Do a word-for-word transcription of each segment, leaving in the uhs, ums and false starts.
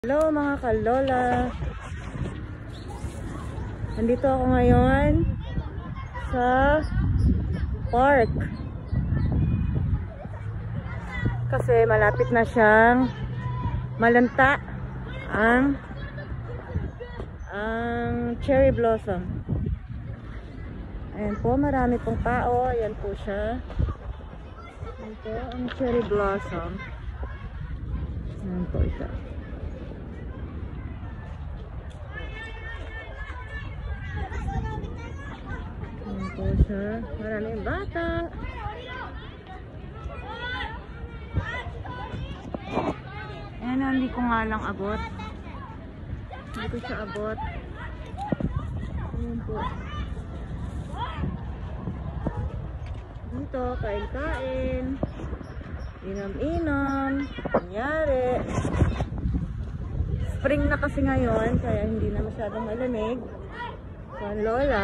Hello mga kalola, nandito ako ngayon sa park kasi malapit na siyang malanta ang ang cherry blossom. Ayan po, marami pong tao. Ayan po siya. Ayan po ang cherry blossom. Ayan po siya. Po siya. Maraming bata. Ayan, hindi ko nga lang abot. Hindi ko siya abot. Ayan po. Dito, kain-kain. Inom-inom. Nangyari. Spring na kasi ngayon, kaya hindi na masyadong malamig. So, ang lola.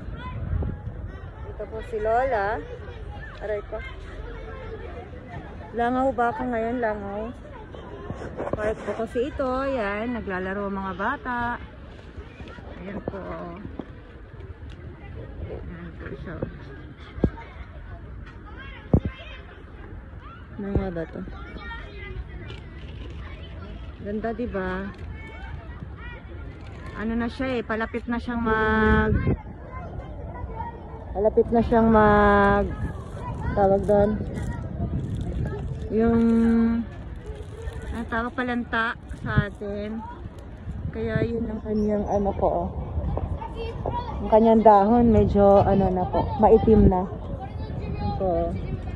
Ito po si Lola. Aray ko. Langaw ba ako ngayon? Langaw. Park po kasi ito. Yan. Naglalaro mga bata. Ayan po. Ayan po siya. Ano nga ba ito? Ganda diba? Ano na siya eh. Palapit na siyang mag... Malapit na siyang mag tawag doon yung ang tawag palanta sa atin, kaya yun ang kanyang ano po, oh. Ang kanyang dahon medyo ano na po, maitim na po.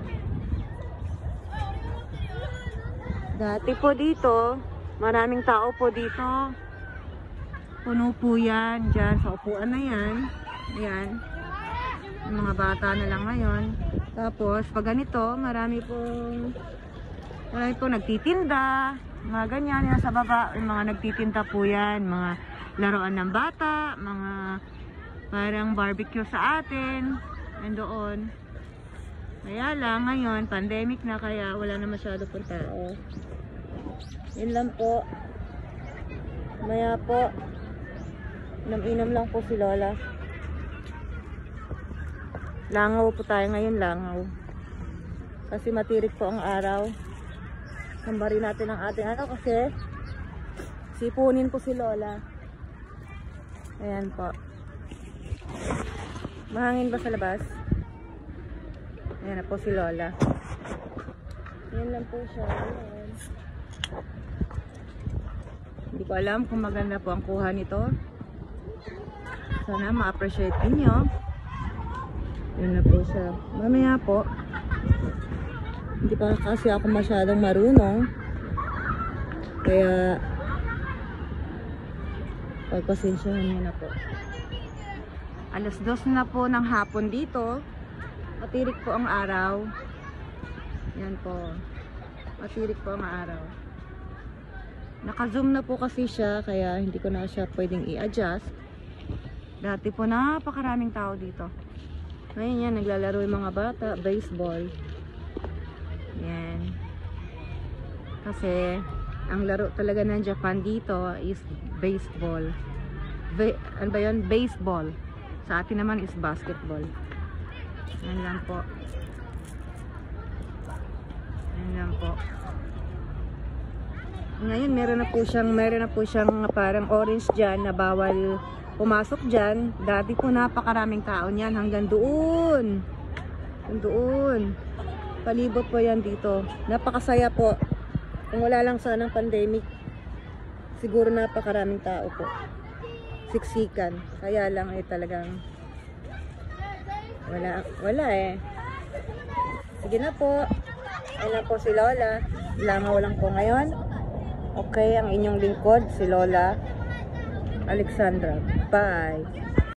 Dati po dito maraming tao po dito, puno po yan dyan sa upuan na yan. Yan mga bata na lang ngayon. Tapos pag ganito, marami pong marami pong nagtitinda, mga ganyan yan sa baba, yung mga nagtitinda po yan, mga laruan ng bata, mga parang barbecue sa atin, nandoon. Kaya lang ngayon, pandemic na, kaya wala na masyado pong tao. Yun lang po. Maya po, inom-inom lang po si Lola. Langaw po tayo ngayon, langaw. Kasi matirik po ang araw. Sambarin natin ang ating ano kasi sipunin po si Lola. Ayan po. Mahangin ba sa labas? Ayan na po si Lola. Ayan lang po siya. Ayan. Hindi ko alam kung maganda po ang kuha nito. Sana ma-appreciate ninyo. Yun na po siya. Mamaya po, hindi pa kasi ako masyadong marunong, kaya pagpasensyahan niyo na po. Alas dos na po ng hapon dito. Matirik po ang araw. Yan po, matirik po ang araw. Naka-zoom na po kasi siya, kaya hindi ko na siya pwedeng i-adjust. Dati po napakaraming tao dito. Ngayon yan, naglalaro yung mga bata, baseball. Yan. Kasi, ang laro talaga ng Japan dito is baseball. Ba ano ba yun? Baseball. Sa atin naman is basketball. Yan lang po. Yan lang po. Ngayon, meron na po siyang, meron na po siyang parang orange dyan na bawal pumasok dyan. Dati po napakaraming tao niyan hanggang doon. Hanggang doon. Palibot po yan dito. Napakasaya po. Kung wala lang sana ng pandemic, siguro napakaraming tao po. Siksikan. Kaya lang eh talagang wala, wala eh. Sige na po. Ayun po si Lola. Langaw lang po ngayon. Okay, ang inyong lingkod si Lola Alexandra. Bye.